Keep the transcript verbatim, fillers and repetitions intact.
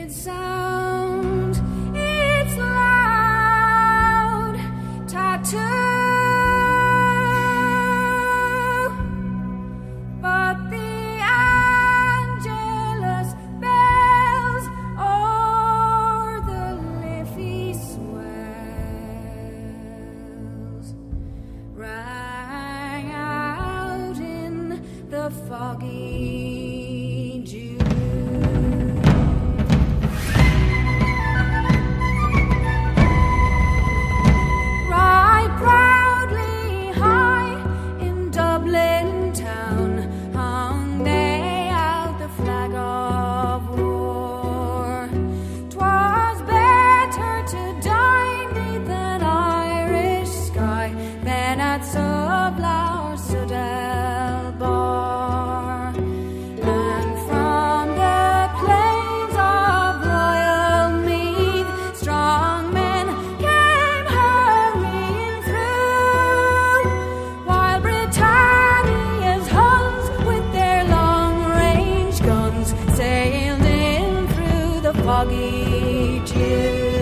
its sound, its loud tattoo. But the Angelus bells o'er the leafy swells rang out in the foggy dew. Right proudly high in Dublin town hung they out the flag of war. 'Twas better to die 'neath an Irish sky than at Sublow or Sudell Bar. And from the plains of Royal Meath strong men came hurrying through, while Britannia's Huns with their long-range guns sailed in through the foggy dew.